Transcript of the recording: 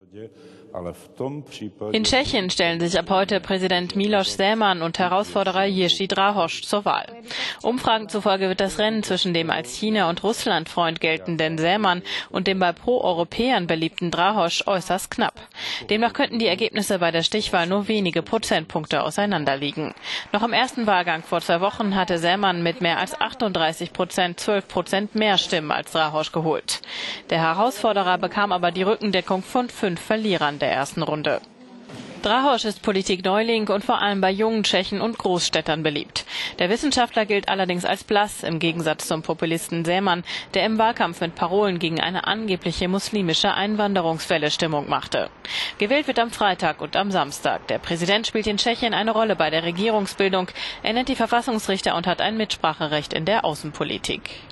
In Tschechien stellen sich ab heute Präsident Miloš Zeman und Herausforderer Jiří Drahoš zur Wahl. Umfragen zufolge wird das Rennen zwischen dem als China- und Russland-Freund geltenden Zeman und dem bei Pro-Europäern beliebten Drahoš äußerst knapp. Demnach könnten die Ergebnisse bei der Stichwahl nur wenige Prozentpunkte auseinanderliegen. Noch im ersten Wahlgang vor 2 Wochen hatte Zeman mit mehr als 38% 12% mehr Stimmen als Drahoš geholt. Der Herausforderer bekam aber die Rückendeckung von 5 Verlierern der ersten Runde. Drahoš ist Politikneuling und vor allem bei jungen Tschechen und Großstädtern beliebt. Der Wissenschaftler gilt allerdings als blass, im Gegensatz zum Populisten Zeman, der im Wahlkampf mit Parolen gegen eine angebliche muslimische Einwanderungswelle Stimmung machte. Gewählt wird am Freitag und am Samstag. Der Präsident spielt in Tschechien eine Rolle bei der Regierungsbildung. Er nennt die Verfassungsrichter und hat ein Mitspracherecht in der Außenpolitik.